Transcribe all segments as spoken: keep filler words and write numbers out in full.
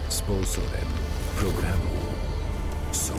Sponsorem programu są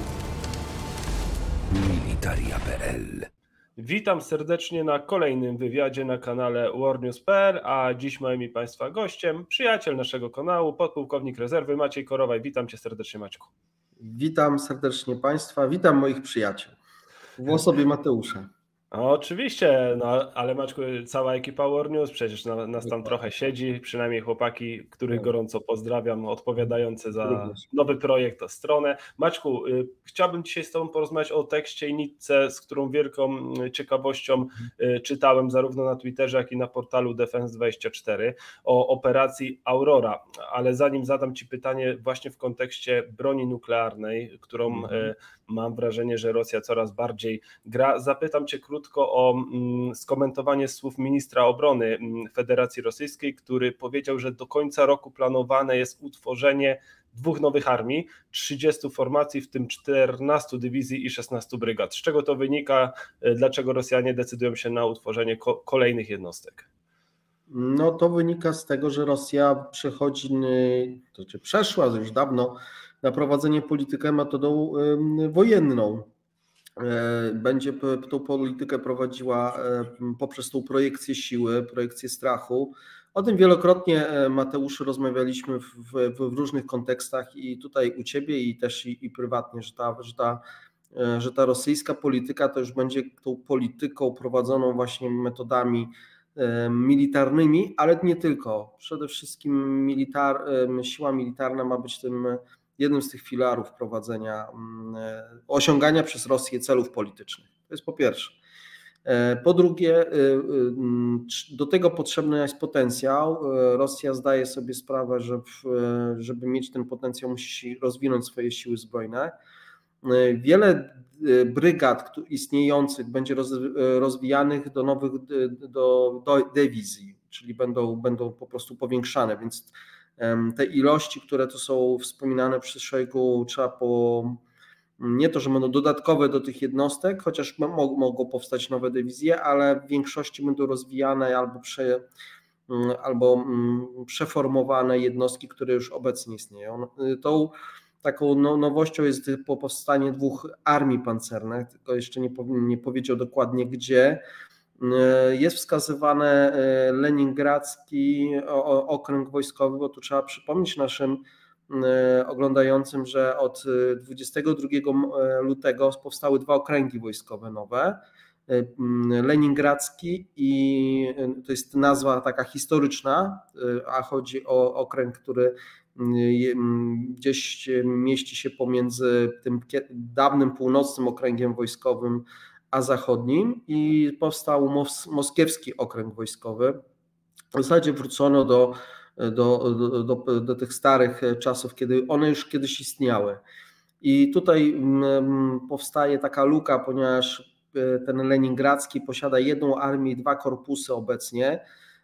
Militaria kropka pe el. Witam serdecznie na kolejnym wywiadzie na kanale warnews kropka pe el, a dziś moim i Państwa gościem przyjaciel naszego kanału, podpułkownik rezerwy Maciej Korowaj. Witam Cię serdecznie, Maćku. Witam serdecznie Państwa, witam moich przyjaciół w osobie Mateusza. No, oczywiście, no, ale Maćku, cała ekipa Warnews przecież na, nas tam trochę siedzi, przynajmniej chłopaki, których gorąco pozdrawiam, odpowiadające za nowy projekt, o stronę. Maćku, y, chciałbym dzisiaj z Tobą porozmawiać o tekście i nitce, z którą wielką ciekawością y, czytałem zarówno na Twitterze, jak i na portalu Defense dwadzieścia cztery o operacji Aurora, ale zanim zadam Ci pytanie właśnie w kontekście broni nuklearnej, którą mhm. y, mam wrażenie, że Rosja coraz bardziej gra, zapytam Cię krótko o mm, skomentowanie słów ministra obrony mm, Federacji Rosyjskiej, który powiedział, że do końca roku planowane jest utworzenie dwóch nowych armii, trzydziestu formacji, w tym czternastu dywizji i szesnastu brygad. Z czego to wynika? Dlaczego Rosjanie decydują się na utworzenie ko- kolejnych jednostek? No to wynika z tego, że Rosja przechodzi, to znaczy przeszła już dawno na prowadzenie politykę metodą wojenną. Będzie tą politykę prowadziła poprzez tą projekcję siły, projekcję strachu. O tym wielokrotnie, Mateusz, rozmawialiśmy w, w, w różnych kontekstach i tutaj u Ciebie i też i, i prywatnie, że ta, że, ta, że ta rosyjska polityka to już będzie tą polityką prowadzoną właśnie metodami militarnymi, ale nie tylko. Przede wszystkim militar, siła militarna ma być tym jednym z tych filarów prowadzenia, osiągania przez Rosję celów politycznych. To jest po pierwsze. Po drugie, do tego potrzebny jest potencjał. Rosja zdaje sobie sprawę, że żeby mieć ten potencjał, musi rozwinąć swoje siły zbrojne. Wiele brygad istniejących będzie rozwijanych do nowych do, do dywizji, czyli będą, będą po prostu powiększane, więc te ilości, które tu są wspominane przez Szojgu, trzeba po nie to, że będą dodatkowe do tych jednostek, chociaż mogą powstać nowe dywizje, ale w większości będą rozwijane albo, prze, albo przeformowane jednostki, które już obecnie istnieją. Tą taką nowością jest powstanie dwóch armii pancernych, tylko jeszcze nie, nie powiedział dokładnie gdzie. Jest wskazywany Leningradzki okręg wojskowy, bo tu trzeba przypomnieć naszym oglądającym, że od dwudziestego drugiego lutego powstały dwa okręgi wojskowe nowe. Leningradzki i to jest nazwa taka historyczna, a chodzi o okręg, który gdzieś mieści się pomiędzy tym dawnym północnym okręgiem wojskowym a zachodnim i powstał Mos- moskiewski okręg wojskowy. W zasadzie wrócono do, do, do, do, do tych starych czasów, kiedy one już kiedyś istniały. I tutaj powstaje taka luka, ponieważ ten leningradzki posiada jedną armię i dwa korpusy obecnie,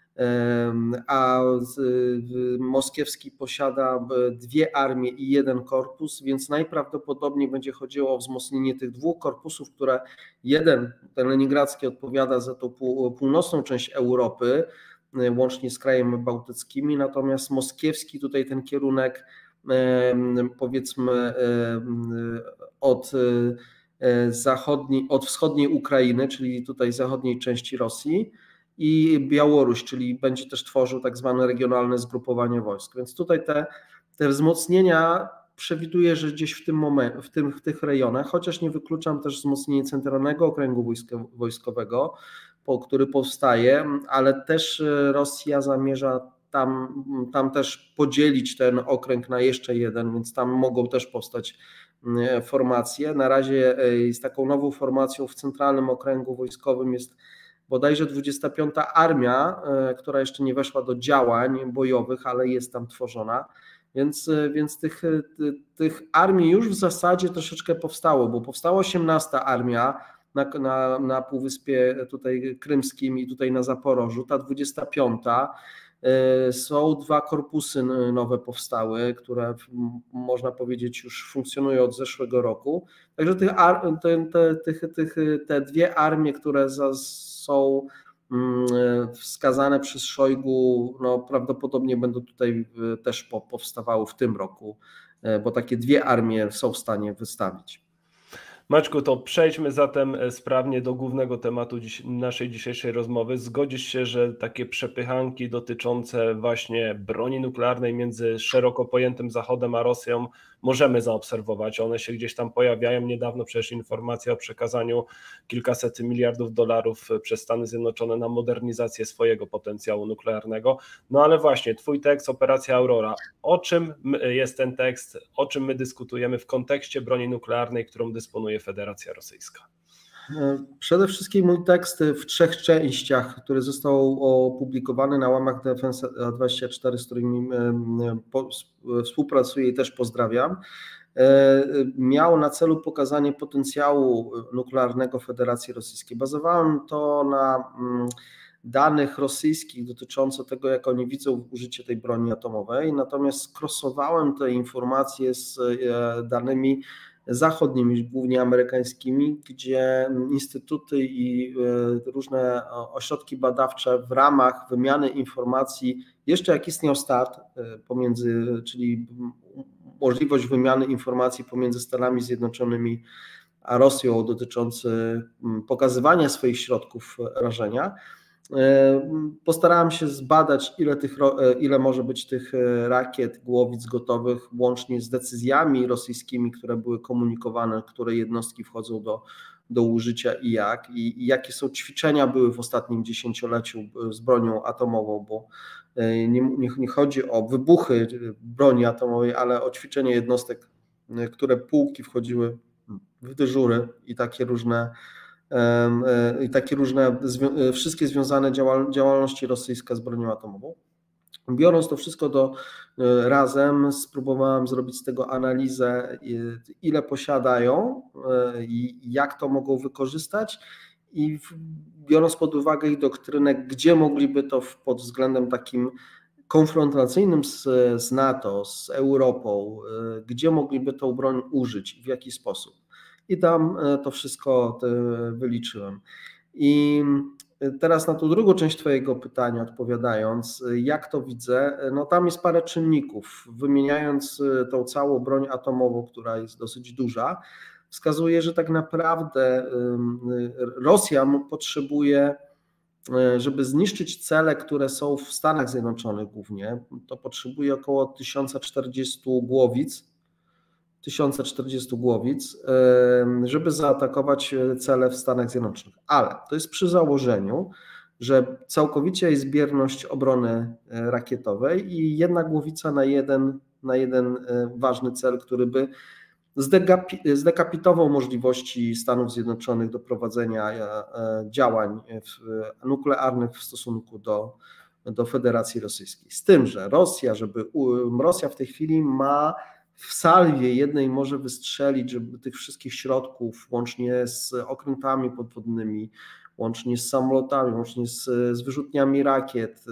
a moskiewski posiada dwie armie i jeden korpus, więc najprawdopodobniej będzie chodziło o wzmocnienie tych dwóch korpusów, które jeden, ten leningradzki, odpowiada za tą północną część Europy, łącznie z krajami bałtyckimi, natomiast moskiewski tutaj ten kierunek, powiedzmy od zachodniej, od wschodniej Ukrainy, czyli tutaj zachodniej części Rosji, i Białoruś, czyli będzie też tworzył tak zwane regionalne zgrupowanie wojsk. Więc tutaj te, te wzmocnienia przewiduję, że gdzieś w tym momencie, w, tym, w tych rejonach, chociaż nie wykluczam też wzmocnienie centralnego okręgu wojsko, wojskowego, po, który powstaje, ale też Rosja zamierza tam, tam też podzielić ten okręg na jeszcze jeden, więc tam mogą też powstać formacje. Na razie z taką nową formacją w centralnym okręgu wojskowym jest bodajże dwudziesta piąta Armia, która jeszcze nie weszła do działań bojowych, ale jest tam tworzona, więc, więc tych, tych armii już w zasadzie troszeczkę powstało, bo powstała osiemnasta Armia na, na, na Półwyspie tutaj Krymskim i tutaj na Zaporożu, ta dwudziesta piąta. Są dwa korpusy nowe powstały, które można powiedzieć już funkcjonują od zeszłego roku. Także tych, te, te, te, te dwie armie, które są wskazane przez Szojgu, no prawdopodobnie będą tutaj też powstawały w tym roku, bo takie dwie armie są w stanie wystawić. Maćku, to przejdźmy zatem sprawnie do głównego tematu dziś, naszej dzisiejszej rozmowy. Zgodzisz się, że takie przepychanki dotyczące właśnie broni nuklearnej między szeroko pojętym Zachodem a Rosją możemy zaobserwować. One się gdzieś tam pojawiają. Niedawno przecież informacja o przekazaniu kilkaset miliardów dolarów przez Stany Zjednoczone na modernizację swojego potencjału nuklearnego. No ale właśnie, twój tekst Operacja Aurora. O czym jest ten tekst? O czym my dyskutujemy w kontekście broni nuklearnej, którą dysponuje Federacja Rosyjska? Przede wszystkim mój tekst w trzech częściach, który został opublikowany na łamach Defense dwadzieścia cztery, z którymi współpracuję i też pozdrawiam, miał na celu pokazanie potencjału nuklearnego Federacji Rosyjskiej. Bazowałem to na danych rosyjskich dotyczących tego, jak oni widzą użycie tej broni atomowej, natomiast skrosowałem te informacje z danymi zachodnimi, głównie amerykańskimi, gdzie instytuty i różne ośrodki badawcze w ramach wymiany informacji, jeszcze jak istniał START pomiędzy, czyli możliwość wymiany informacji pomiędzy Stanami Zjednoczonymi a Rosją dotyczący pokazywania swoich środków rażenia, postarałem się zbadać, ile, tych, ile może być tych rakiet, głowic gotowych, łącznie z decyzjami rosyjskimi, które były komunikowane, które jednostki wchodzą do, do użycia i jak, i, i jakie są ćwiczenia były w ostatnim dziesięcioleciu z bronią atomową, bo nie, nie, nie chodzi o wybuchy broni atomowej, ale o ćwiczenie jednostek, które pułki wchodziły w dyżury i takie różne i takie różne, wszystkie związane działalności rosyjska z bronią atomową. Biorąc to wszystko do, razem, spróbowałem zrobić z tego analizę, ile posiadają i jak to mogą wykorzystać, i biorąc pod uwagę ich doktrynę, gdzie mogliby to pod względem takim konfrontacyjnym z, z NATO, z Europą, gdzie mogliby tą broń użyć i w jaki sposób. I tam to wszystko wyliczyłem. I teraz na tą drugą część twojego pytania odpowiadając, jak to widzę, no tam jest parę czynników. Wymieniając tą całą broń atomową, która jest dosyć duża, wskazuje, że tak naprawdę Rosja potrzebuje, żeby zniszczyć cele, które są w Stanach Zjednoczonych głównie, to potrzebuje około tysiąc czterdzieści głowic, tysiąc czterdzieści głowic, żeby zaatakować cele w Stanach Zjednoczonych. Ale to jest przy założeniu, że całkowicie jest bierność obrony rakietowej i jedna głowica na jeden, na jeden ważny cel, który by zdekapitował możliwości Stanów Zjednoczonych do prowadzenia działań nuklearnych w stosunku do, do Federacji Rosyjskiej. Z tym, że Rosja, żeby Rosja w tej chwili ma w salwie jednej może wystrzelić, żeby tych wszystkich środków, łącznie z okrętami podwodnymi, łącznie z samolotami, łącznie z, z wyrzutniami rakiet,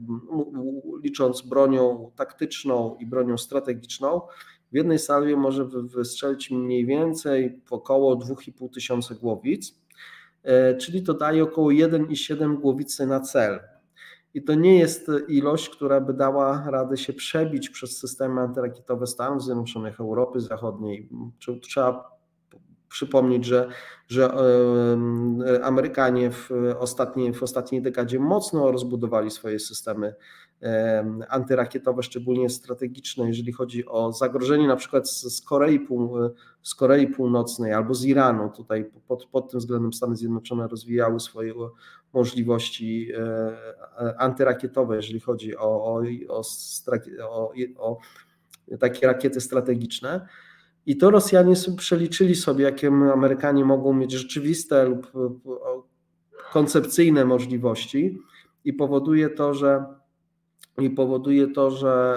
licząc bronią taktyczną i bronią strategiczną, w jednej salwie może wystrzelić mniej więcej około dwa i pół tysiąca głowic, czyli to daje około jeden i siedem głowicy na cel. I to nie jest ilość, która by dała radę się przebić przez systemy antyrakietowe Stanów Zjednoczonych, Europy Zachodniej. Trzeba przypomnieć, że, że Amerykanie w ostatniej, w ostatniej dekadzie mocno rozbudowali swoje systemy antyrakietowe, szczególnie strategiczne, jeżeli chodzi o zagrożenie na przykład z Korei, Pół, z Korei Północnej albo z Iranu. Tutaj pod, pod tym względem Stany Zjednoczone rozwijały swoje możliwości antyrakietowe, jeżeli chodzi o, o, o, o, o takie rakiety strategiczne. I to Rosjanie sobie przeliczyli sobie, jakie Amerykanie mogą mieć rzeczywiste lub koncepcyjne możliwości, i powoduje to, że i powoduje to, że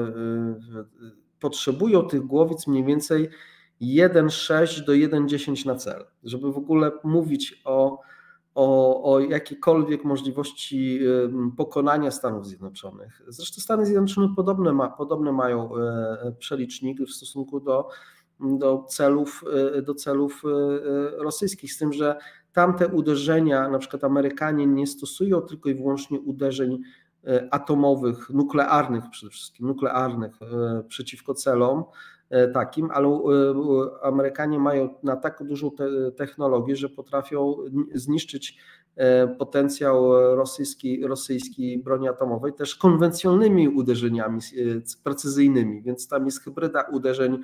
potrzebują tych głowic mniej więcej jeden przecinek sześć do jeden przecinek dziesięć na cel, żeby w ogóle mówić o, o, o jakiejkolwiek możliwości pokonania Stanów Zjednoczonych. Zresztą Stany Zjednoczone podobne, ma, podobne mają przeliczniki w stosunku do, do, celów, do celów rosyjskich, z tym, że tamte uderzenia, na przykład Amerykanie nie stosują tylko i wyłącznie uderzeń atomowych, nuklearnych przede wszystkim, nuklearnych przeciwko celom takim, ale Amerykanie mają na tak dużą te technologię, że potrafią zniszczyć potencjał rosyjskiej, rosyjskiej broni atomowej też konwencjonalnymi uderzeniami precyzyjnymi, więc tam jest hybryda uderzeń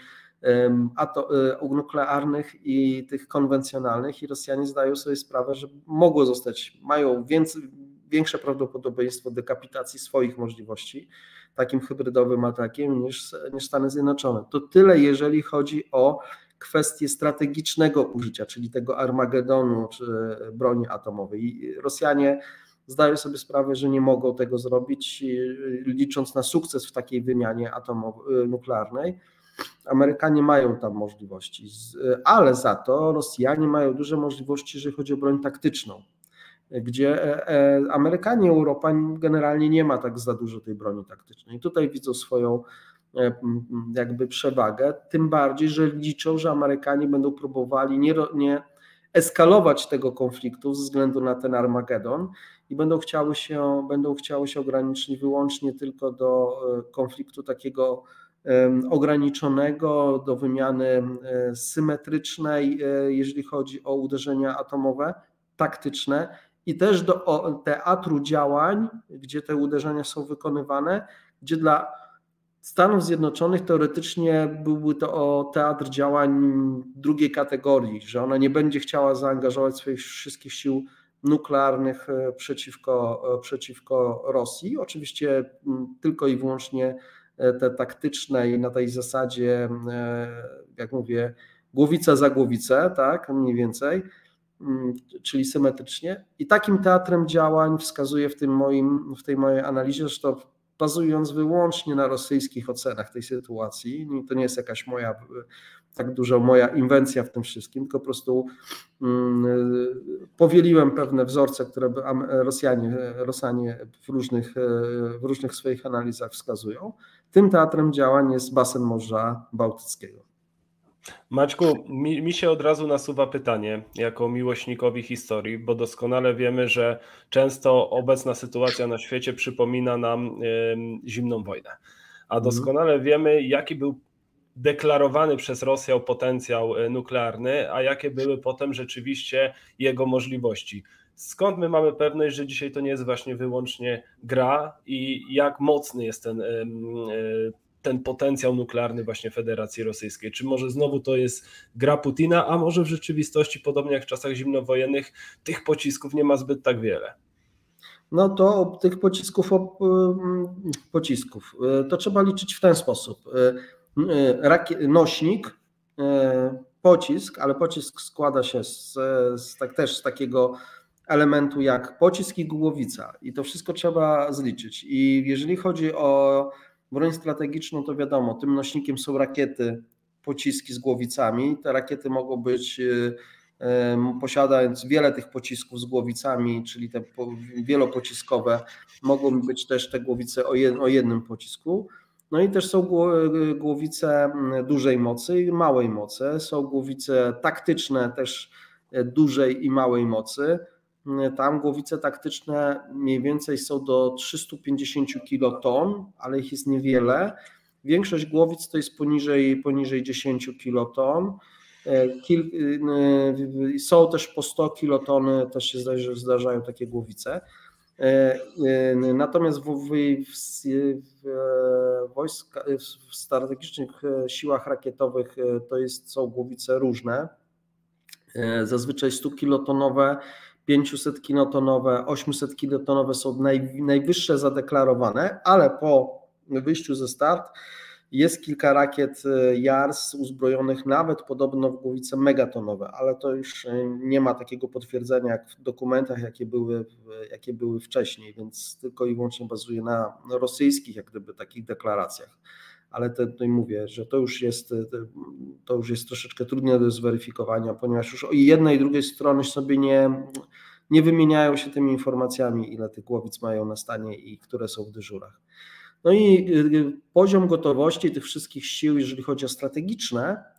nuklearnych i tych konwencjonalnych i Rosjanie zdają sobie sprawę, że mogło zostać, mają więcej, większe prawdopodobieństwo dekapitacji swoich możliwości takim hybrydowym atakiem niż, niż Stany Zjednoczone. To tyle, jeżeli chodzi o kwestię strategicznego użycia, czyli tego Armagedonu czy broni atomowej. I Rosjanie zdają sobie sprawę, że nie mogą tego zrobić, licząc na sukces w takiej wymianie atomowej, nuklearnej. Amerykanie mają tam możliwości, ale za to Rosjanie mają duże możliwości, jeżeli chodzi o broń taktyczną, gdzie Amerykanie i Europa generalnie nie ma tak za dużo tej broni taktycznej. I tutaj widzą swoją jakby przewagę, tym bardziej, że liczą, że Amerykanie będą próbowali nie, nie eskalować tego konfliktu ze względu na ten Armagedon i będą chciały się, będą chciały się ograniczyć wyłącznie tylko do konfliktu takiego ograniczonego, do wymiany symetrycznej, jeżeli chodzi o uderzenia atomowe, taktyczne i też do teatru działań, gdzie te uderzenia są wykonywane, gdzie dla Stanów Zjednoczonych teoretycznie byłby to teatr działań drugiej kategorii, że ona nie będzie chciała zaangażować swoich wszystkich sił nuklearnych przeciwko, przeciwko Rosji. Oczywiście tylko i wyłącznie te taktyczne i na tej zasadzie, jak mówię, głowica za głowicę, tak, mniej więcej, czyli symetrycznie. I takim teatrem działań wskazuje w tym moim, w tej mojej analizie, zresztą bazując wyłącznie na rosyjskich ocenach tej sytuacji, to nie jest jakaś moja, tak duża moja inwencja w tym wszystkim, tylko po prostu powieliłem pewne wzorce, które Rosjanie, Rosjanie w różnych, w różnych swoich analizach wskazują. Tym teatrem działań jest basen Morza Bałtyckiego. Maćku, mi, mi się od razu nasuwa pytanie, jako miłośnikowi historii, bo doskonale wiemy, że często obecna sytuacja na świecie przypomina nam y, zimną wojnę, a doskonale wiemy, jaki był deklarowany przez Rosję potencjał nuklearny, a jakie były potem rzeczywiście jego możliwości. Skąd my mamy pewność, że dzisiaj to nie jest właśnie wyłącznie gra i jak mocny jest ten, ten potencjał nuklearny właśnie Federacji Rosyjskiej? Czy może znowu to jest gra Putina, a może w rzeczywistości, podobnie jak w czasach zimnowojennych, tych pocisków nie ma zbyt tak wiele? No to tych pocisków, pocisków to trzeba liczyć w ten sposób. Nośnik, pocisk, ale pocisk składa się z, z, tak, też z takiego elementu jak pocisk i głowica i to wszystko trzeba zliczyć. I jeżeli chodzi o broń strategiczną, to wiadomo, tym nośnikiem są rakiety, pociski z głowicami. Te rakiety mogą być, posiadając wiele tych pocisków z głowicami, czyli te wielopociskowe, mogą być też te głowice o jednym pocisku. No i też są głowice dużej mocy i małej mocy. Są głowice taktyczne też dużej i małej mocy. Tam głowice taktyczne mniej więcej są do trzystu pięćdziesięciu kiloton, ale ich jest niewiele. Większość głowic to jest poniżej, poniżej dziesięciu kiloton. Kil, są też po sto kiloton, też się zdarzają takie głowice. Natomiast w, w, w, wojska, w strategicznych siłach rakietowych to jest, są głowice różne, zazwyczaj stu kilotonowe, pięciuset kilotonowe, osiemset kilotonowe są naj, najwyższe zadeklarowane, ale po wyjściu ze start jest kilka rakiet JARS uzbrojonych nawet podobno w głowice megatonowe, ale to już nie ma takiego potwierdzenia jak w dokumentach, jakie były, jakie były wcześniej, więc tylko i wyłącznie bazuje na rosyjskich jak gdyby takich deklaracjach. Ale to, to mówię, że to już jest, to już jest troszeczkę trudne do zweryfikowania, ponieważ już i jednej i drugiej strony sobie nie, nie wymieniają się tymi informacjami, ile tych głowic mają na stanie i które są w dyżurach. No i poziom gotowości tych wszystkich sił, jeżeli chodzi o strategiczne,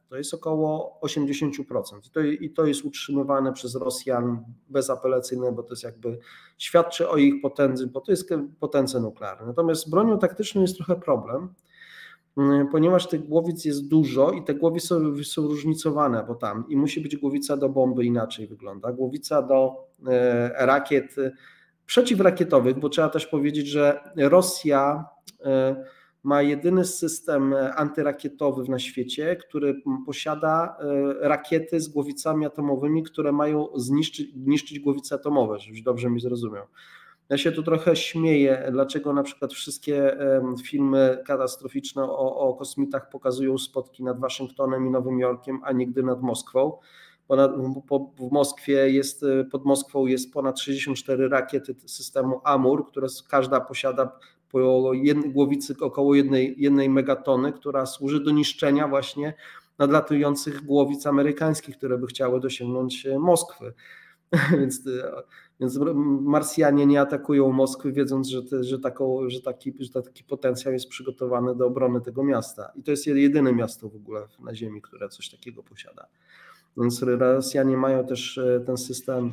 To jest około osiemdziesiąt procent. I to, i to jest utrzymywane przez Rosjan bezapelacyjnie, bo to jest jakby świadczy o ich potędze, bo to jest potencje nuklearne. Natomiast z bronią taktyczną jest trochę problem, ponieważ tych głowic jest dużo i te głowice są, są różnicowane, bo tam i musi być głowica do bomby inaczej wygląda, głowica do e, rakiet przeciwrakietowych, bo trzeba też powiedzieć, że Rosja e, ma jedyny system antyrakietowy na świecie, który posiada e, rakiety z głowicami atomowymi, które mają zniszczyć, niszczyć głowice atomowe, żebyś dobrze mi zrozumiał. Ja się tu trochę śmieję, dlaczego na przykład wszystkie filmy katastroficzne o, o kosmitach pokazują spotki nad Waszyngtonem i Nowym Jorkiem, a nigdy nad Moskwą. Ponad, po, w Moskwie jest, pod Moskwą jest ponad sześćdziesiąt cztery rakiety systemu Amur, które każda posiada po jednej głowicy około jednej, jednej megatony, która służy do niszczenia właśnie nadlatujących głowic amerykańskich, które by chciały dosięgnąć Moskwy. Więc, więc Marsjanie nie atakują Moskwy, wiedząc, że, te, że, taką, że, taki, że taki potencjał jest przygotowany do obrony tego miasta. I to jest jedyne miasto w ogóle na Ziemi, które coś takiego posiada. Więc Rosjanie mają też ten system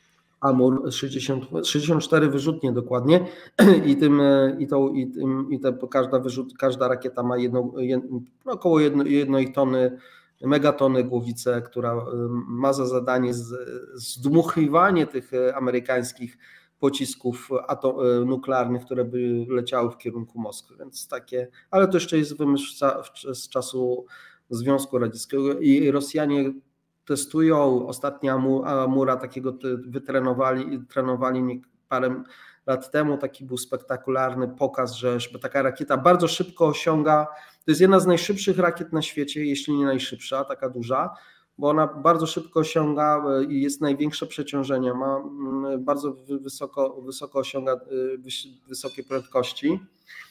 Amur sześćdziesiąt, sześćdziesiąt cztery wyrzutnie dokładnie i tym i tą i tym i te, każda wyrzut, każda rakieta ma jedno, jedno, około jedno, jednej tony megatony głowicę, która ma za zadanie zdmuchiwanie tych amerykańskich pocisków atom, nuklearnych, które by leciały w kierunku Moskwy. Więc takie, ale to jeszcze jest wymysł z czasu Związku Radzieckiego i Rosjanie testują ostatnia Amura, takiego wytrenowali trenowali parę lat temu, taki był spektakularny pokaz, że taka rakieta bardzo szybko osiąga, to jest jedna z najszybszych rakiet na świecie, jeśli nie najszybsza, taka duża, bo ona bardzo szybko osiąga i jest największe przeciążenie, ma bardzo wysoko, wysoko osiąga wysokie prędkości,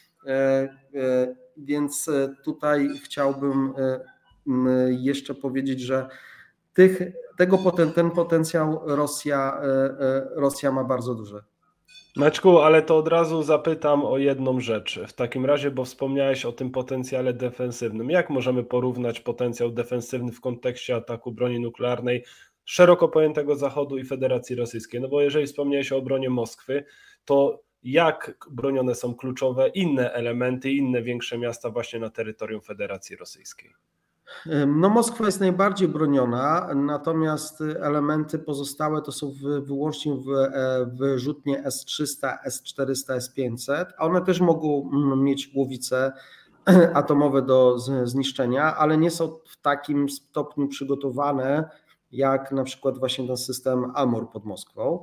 więc tutaj chciałbym jeszcze powiedzieć, że tych, tego poten, ten potencjał Rosja, Rosja ma bardzo duży. Maćku, ale to od razu zapytam o jedną rzecz. W takim razie, bo wspomniałeś o tym potencjale defensywnym. Jak możemy porównać potencjał defensywny w kontekście ataku broni nuklearnej szeroko pojętego Zachodu i Federacji Rosyjskiej? No bo jeżeli wspomniałeś o obronie Moskwy, to jak bronione są kluczowe inne elementy, inne większe miasta właśnie na terytorium Federacji Rosyjskiej? No Moskwa jest najbardziej broniona, natomiast elementy pozostałe to są wyłącznie wyrzutnie S trzysta, S czterysta, S pięćset, a one też mogą mieć głowice atomowe do zniszczenia, ale nie są w takim stopniu przygotowane jak na przykład właśnie ten system Amur pod Moskwą.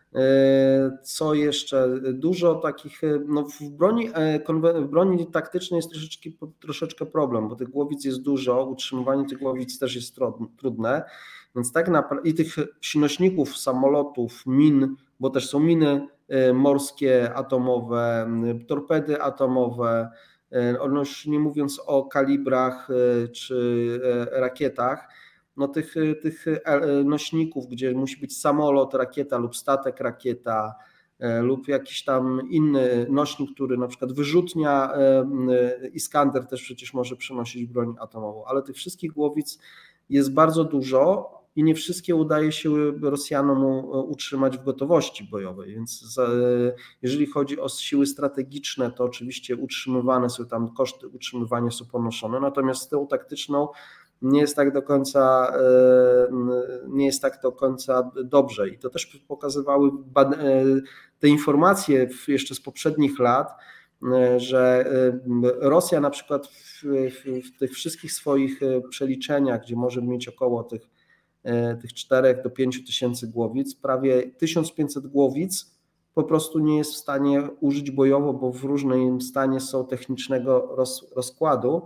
Co jeszcze? Dużo takich, no w broni, w broni taktycznej jest troszeczkę, troszeczkę problem, bo tych głowic jest dużo, utrzymywanie tych głowic też jest trudne, więc tak naprawdę i tych nośników, samolotów, min, bo też są miny morskie, atomowe, torpedy atomowe, już nie mówiąc o kalibrach czy rakietach, no tych, tych nośników, gdzie musi być samolot, rakieta lub statek, rakieta lub jakiś tam inny nośnik, który na przykład wyrzutnia, Iskander też przecież może przenosić broń atomową, ale tych wszystkich głowic jest bardzo dużo i nie wszystkie udaje się Rosjanom utrzymać w gotowości bojowej, więc jeżeli chodzi o siły strategiczne, to oczywiście utrzymywane są tam, koszty utrzymywania są ponoszone, natomiast z tą taktyczną nie jest tak do końca nie jest tak do końca dobrze i to też pokazywały te informacje jeszcze z poprzednich lat, że Rosja na przykład w, w tych wszystkich swoich przeliczeniach, gdzie może mieć około tych, tych czterech do pięciu tysięcy głowic, prawie tysiąc pięćset głowic po prostu nie jest w stanie użyć bojowo, bo w różnym stanie są technicznego roz, rozkładu.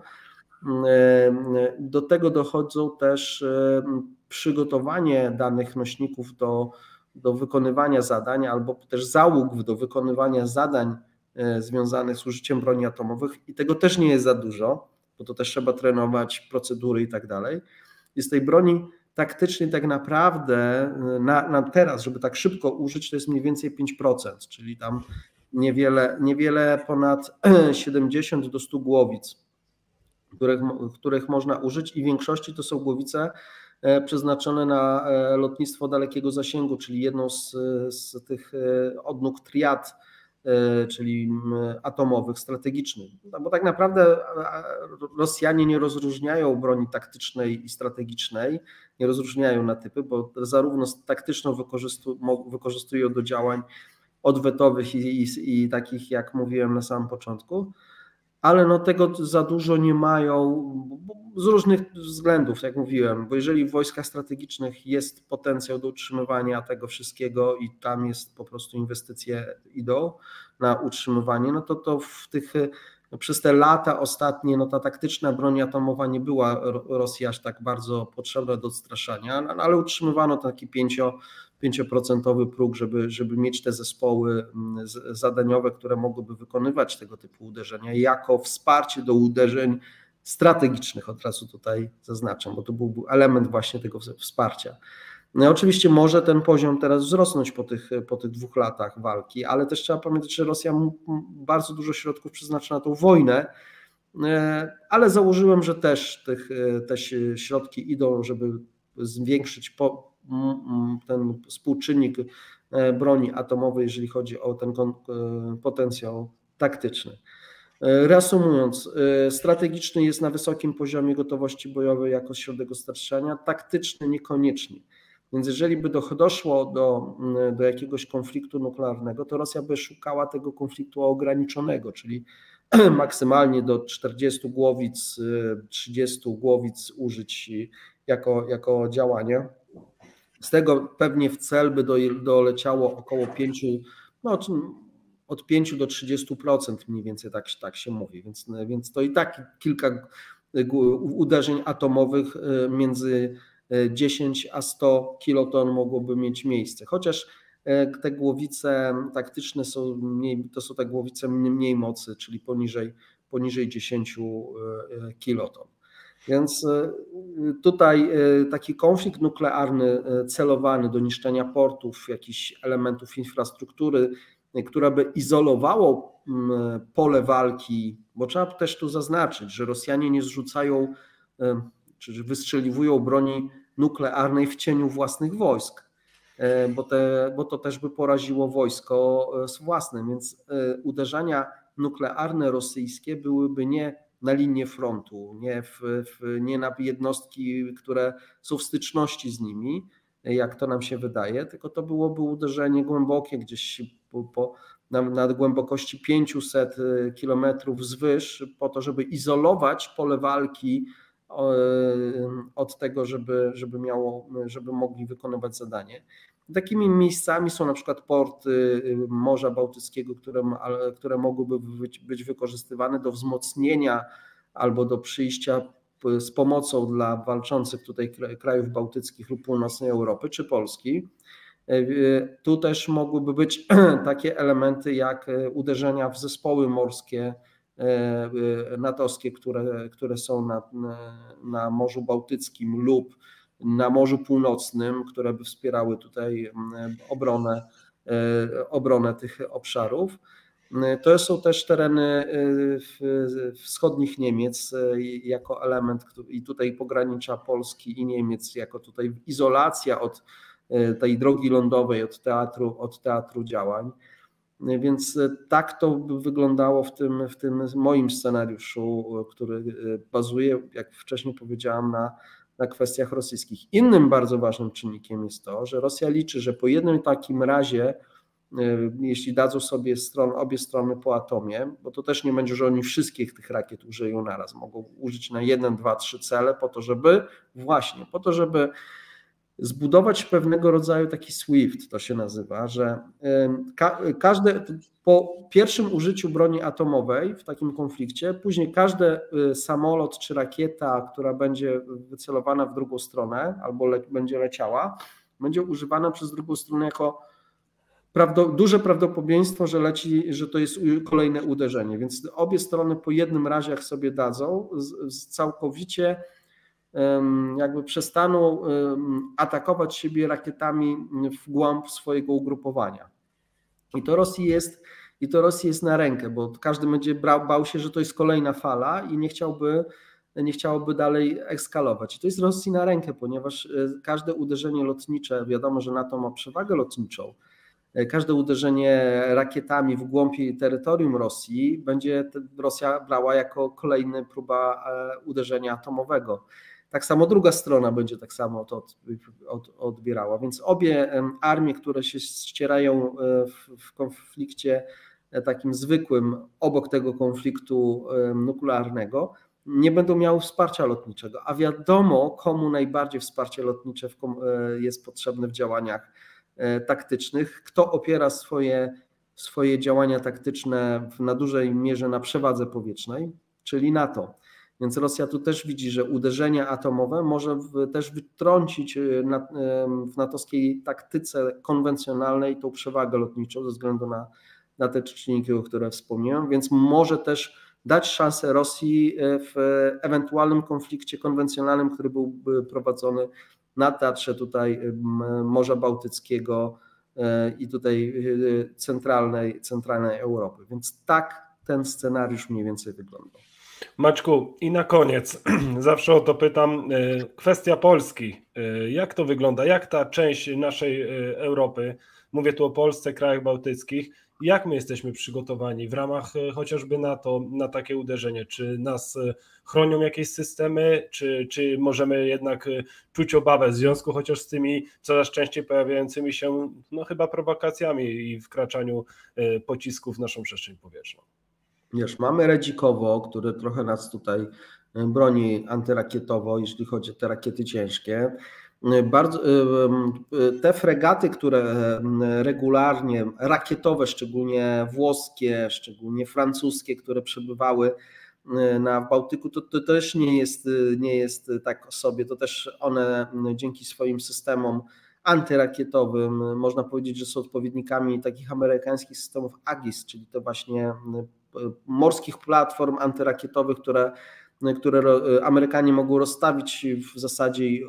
Do tego dochodzą też przygotowanie danych nośników do, do wykonywania zadań albo też załóg do wykonywania zadań związanych z użyciem broni atomowych i tego też nie jest za dużo, bo to też trzeba trenować procedury i tak dalej. I z tej broni taktycznej tak naprawdę na, na teraz, żeby tak szybko użyć, to jest mniej więcej pięć procent, czyli tam niewiele, niewiele ponad siedemdziesiąt do stu głowic. których, których można użyć i w większości to są głowice przeznaczone na lotnictwo dalekiego zasięgu, czyli jedną z, z tych odnóg triad, czyli atomowych, strategicznych. No bo tak naprawdę Rosjanie nie rozróżniają broni taktycznej i strategicznej, nie rozróżniają na typy, bo zarówno taktyczną wykorzystują, wykorzystują do działań odwetowych i, i, i takich, jak mówiłem na samym początku, ale no tego za dużo nie mają z różnych względów, jak mówiłem, bo jeżeli w wojskach strategicznych jest potencjał do utrzymywania tego wszystkiego i tam jest po prostu inwestycje idą na utrzymywanie, no to to w tych, no przez te lata ostatnie, no ta taktyczna broń atomowa nie była Rosji aż tak bardzo potrzebna do odstraszania, ale utrzymywano taki pięcio pięcioprocentowy próg, żeby, żeby mieć te zespoły zadaniowe, które mogłyby wykonywać tego typu uderzenia jako wsparcie do uderzeń strategicznych, od razu tutaj zaznaczam, bo to był element właśnie tego wsparcia. No i oczywiście może ten poziom teraz wzrosnąć po tych, po tych dwóch latach walki, ale też trzeba pamiętać, że Rosja bardzo dużo środków przeznacza na tą wojnę, ale założyłem, że też tych, te środki idą, żeby zwiększyć po, ten współczynnik broni atomowej, jeżeli chodzi o ten potencjał taktyczny. Reasumując, strategiczny jest na wysokim poziomie gotowości bojowej jako środek ostrzegania, taktyczny niekoniecznie. Więc jeżeli by doszło do, do jakiegoś konfliktu nuklearnego, to Rosja by szukała tego konfliktu ograniczonego, czyli maksymalnie do czterdziestu głowic, trzydziestu głowic użyć jako, jako działanie. Z tego pewnie w cel by doleciało około pięciu, no od pięciu do trzydziestu procent mniej więcej, tak, tak się mówi, więc, więc to i tak kilka uderzeń atomowych między dziesięć a sto kiloton mogłoby mieć miejsce, chociaż te głowice taktyczne są mniej, to są te głowice mniej mocy, czyli poniżej, poniżej dziesięciu kiloton. Więc tutaj taki konflikt nuklearny celowany do niszczenia portów, jakichś elementów infrastruktury, która by izolowało pole walki, bo trzeba też tu zaznaczyć, że Rosjanie nie zrzucają, czy wystrzeliwują broni nuklearnej w cieniu własnych wojsk, bo, te, bo to też by poraziło wojsko własne, więc uderzenia nuklearne rosyjskie byłyby nie na linię frontu, nie, w, w, nie na jednostki, które są w styczności z nimi, jak to nam się wydaje, tylko to byłoby uderzenie głębokie gdzieś po, po, na, na głębokości pięciuset kilometrów wzwyż, po to, żeby izolować pole walki od tego, żeby, żeby, miało, żeby mogli wykonywać zadanie. Takimi miejscami są na przykład porty Morza Bałtyckiego, które, które mogłyby być, być wykorzystywane do wzmocnienia albo do przyjścia z pomocą dla walczących tutaj krajów bałtyckich lub północnej Europy czy Polski. Tu też mogłyby być takie elementy jak uderzenia w zespoły morskie natowskie, które, które są na, na Morzu Bałtyckim lub na Morzu Północnym, które by wspierały tutaj obronę, obronę tych obszarów. To są też tereny wschodnich Niemiec jako element i tutaj pogranicza Polski i Niemiec jako tutaj izolacja od tej drogi lądowej, od teatru, od teatru działań. Więc tak to by wyglądało w tym, w tym moim scenariuszu, który bazuje, jak wcześniej powiedziałam, na, na kwestiach rosyjskich. Innym bardzo ważnym czynnikiem jest to, że Rosja liczy, że po jednym takim razie, jeśli dadzą sobie stron, obie strony po atomie, bo to też nie będzie, że oni wszystkich tych rakiet użyją naraz, mogą użyć na jeden, dwa, trzy cele po to, żeby właśnie, po to, żeby zbudować pewnego rodzaju taki SWIFT, to się nazywa, że ka- każde, po pierwszym użyciu broni atomowej w takim konflikcie, później każdy samolot czy rakieta, która będzie wycelowana w drugą stronę albo le- będzie leciała, będzie używana przez drugą stronę jako prawdo- duże prawdopodobieństwo, że leci, że to jest kolejne uderzenie. Więc obie strony po jednym razie, jak sobie dadzą, z, z całkowicie jakby przestaną atakować siebie rakietami w głąb swojego ugrupowania. I to Rosji jest, i to Rosji jest na rękę, bo każdy będzie brał, bał się, że to jest kolejna fala i nie chciałby nie chciałoby dalej eskalować. I to jest Rosji na rękę, ponieważ każde uderzenie lotnicze, wiadomo, że NATO ma przewagę lotniczą, każde uderzenie rakietami w głąb terytorium Rosji będzie Rosja brała jako kolejna próba uderzenia atomowego. Tak samo druga strona będzie tak samo to odbierała. Więc obie armie, które się ścierają w konflikcie takim zwykłym, obok tego konfliktu nuklearnego, nie będą miały wsparcia lotniczego. A wiadomo, komu najbardziej wsparcie lotnicze jest potrzebne w działaniach taktycznych, kto opiera swoje, swoje działania taktyczne na dużej mierze na przewadze powietrznej, czyli NATO. Więc Rosja tu też widzi, że uderzenie atomowe może też wytrącić w natowskiej taktyce konwencjonalnej tą przewagę lotniczą ze względu na, na te czynniki, o których wspomniałem, więc może też dać szansę Rosji w ewentualnym konflikcie konwencjonalnym, który byłby prowadzony na teatrze tutaj Morza Bałtyckiego i tutaj centralnej, centralnej Europy. Więc tak ten scenariusz mniej więcej wygląda. Maćku, i na koniec, zawsze o to pytam, kwestia Polski. Jak to wygląda? Jak ta część naszej Europy, mówię tu o Polsce, krajach bałtyckich, jak my jesteśmy przygotowani w ramach chociażby NATO na takie uderzenie? Czy nas chronią jakieś systemy, czy, czy możemy jednak czuć obawę w związku chociaż z tymi coraz częściej pojawiającymi się no chyba prowokacjami i wkraczaniu pocisków w naszą przestrzeń powietrzną? Wiesz, mamy Redzikowo, który trochę nas tutaj broni antyrakietowo, jeśli chodzi o te rakiety ciężkie. Bardzo, te fregaty, które regularnie, rakietowe, szczególnie włoskie, szczególnie francuskie, które przebywały na Bałtyku, to, to też nie jest, nie jest tak sobie, to też one dzięki swoim systemom antyrakietowym, można powiedzieć, że są odpowiednikami takich amerykańskich systemów AGIS, czyli to właśnie morskich platform antyrakietowych, które, które Amerykanie mogą rozstawić w zasadzie i,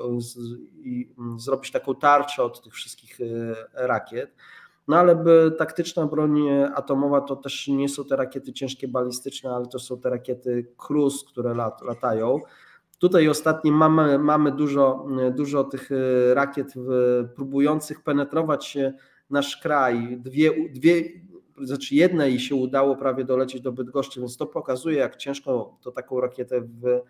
i zrobić taką tarczę od tych wszystkich rakiet. No ale by taktyczna broń atomowa to też nie są te rakiety ciężkie balistyczne, ale to są te rakiety cruise, które lat, latają. Tutaj ostatnio mamy, mamy dużo, dużo tych rakiet próbujących penetrować nasz kraj. Dwie, dwie Znaczy jednej się udało prawie dolecieć do Bydgoszczy, więc to pokazuje, jak ciężko to taką rakietę w,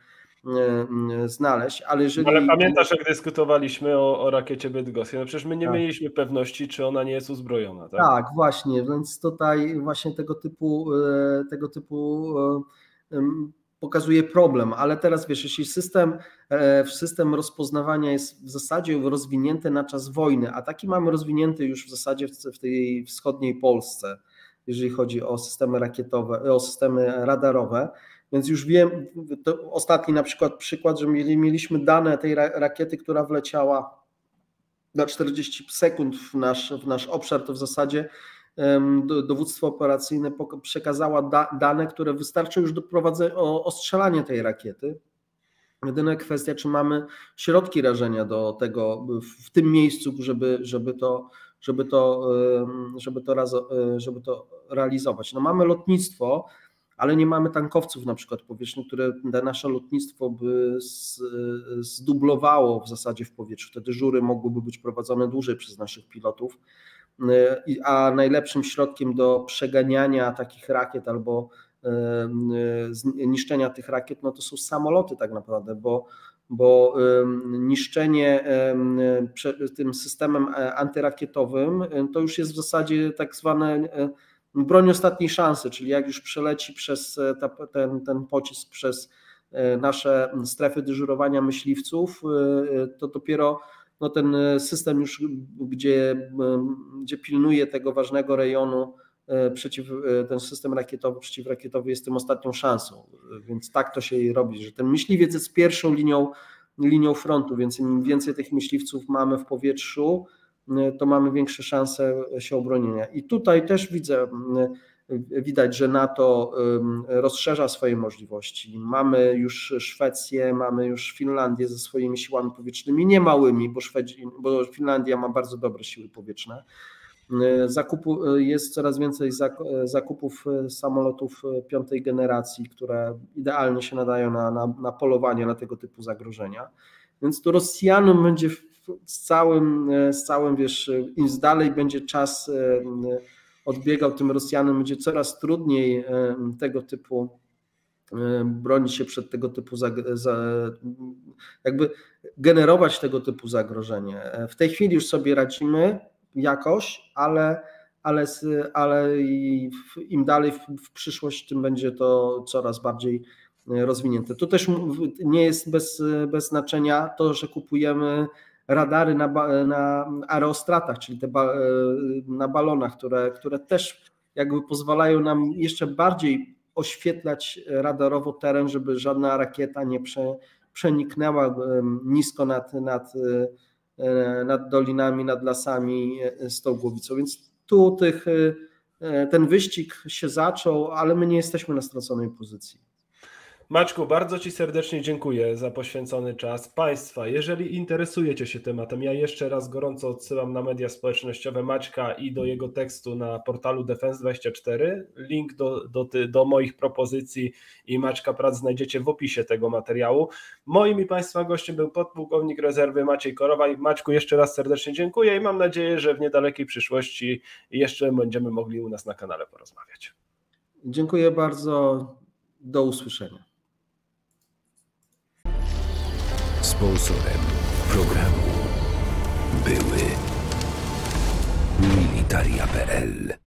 znaleźć. Ale, jeżeli... ale pamiętasz, jak dyskutowaliśmy o, o rakiecie bydgoskiej? No przecież my nie tak. mieliśmy pewności, czy ona nie jest uzbrojona. Tak? tak, właśnie, więc tutaj właśnie tego typu, tego typu pokazuje problem, ale teraz wiesz, jeśli system, system rozpoznawania jest w zasadzie rozwinięty na czas wojny, a taki mamy rozwinięty już w zasadzie w tej wschodniej Polsce, jeżeli chodzi o systemy rakietowe, o systemy radarowe, więc już wiem, to ostatni na przykład przykład, że mieli, mieliśmy dane tej rakiety, która wleciała na czterdzieści sekund w nasz, w nasz obszar, to w zasadzie dowództwo operacyjne przekazała da, dane, które wystarczą już do prowadzenia, o ostrzelanie tej rakiety. Jedyna kwestia, czy mamy środki rażenia do tego w tym miejscu, żeby, żeby to żeby to, żeby to, raz, żeby to realizować. No mamy lotnictwo, ale nie mamy tankowców na przykład powietrznych, które nasze lotnictwo by zdublowało w zasadzie w powietrzu. Te dyżury mogłyby być prowadzone dłużej przez naszych pilotów, a najlepszym środkiem do przeganiania takich rakiet albo niszczenia tych rakiet, no to są samoloty tak naprawdę, bo bo niszczenie tym systemem antyrakietowym to już jest w zasadzie tak zwane broń ostatniej szansy, czyli jak już przeleci przez ten, ten pocisk przez nasze strefy dyżurowania myśliwców, to dopiero no ten system już, gdzie, gdzie pilnuje tego ważnego rejonu, przeciw, ten system rakietowy, przeciwrakietowy jest tym ostatnią szansą, więc tak to się robi, że ten myśliwiec jest pierwszą linią, linią frontu, więc im więcej tych myśliwców mamy w powietrzu, to mamy większe szanse się obronienia. I tutaj też widzę, widać, że NATO rozszerza swoje możliwości. Mamy już Szwecję, mamy już Finlandię ze swoimi siłami powietrznymi, nie małymi, bo, Szwedzi, bo Finlandia ma bardzo dobre siły powietrzne. Zakupu, jest coraz więcej zakupów samolotów piątej generacji, które idealnie się nadają na, na, na polowanie na tego typu zagrożenia. Więc to Rosjanom będzie z całym, z całym, wiesz, im dalej będzie czas odbiegał, tym Rosjanom będzie coraz trudniej tego typu bronić się przed tego typu, jakby generować tego typu zagrożenie. W tej chwili już sobie radzimy jakoś, ale, ale, ale im dalej w, w przyszłość, tym będzie to coraz bardziej rozwinięte. Tu też nie jest bez, bez znaczenia to, że kupujemy radary na, na aerostratach, czyli te ba, na balonach, które, które też jakby pozwalają nam jeszcze bardziej oświetlać radarowo teren, żeby żadna rakieta nie prze, przeniknęła nisko nad, nad, nad dolinami, nad lasami z tą głowicą. Więc tu tych, ten wyścig się zaczął, ale my nie jesteśmy na straconej pozycji. Maćku, bardzo Ci serdecznie dziękuję za poświęcony czas. Państwa, jeżeli interesujecie się tematem, ja jeszcze raz gorąco odsyłam na media społecznościowe Maćka i do jego tekstu na portalu Defense dwadzieścia cztery. Link do, do, do moich propozycji i Maćka prac znajdziecie w opisie tego materiału. Moim i Państwa gościem był podpułkownik rezerwy Maciej Korowaj. Maćku, jeszcze raz serdecznie dziękuję i mam nadzieję, że w niedalekiej przyszłości jeszcze będziemy mogli u nas na kanale porozmawiać. Dziękuję bardzo. Do usłyszenia. Sponsorem programu były Militaria kropka p l.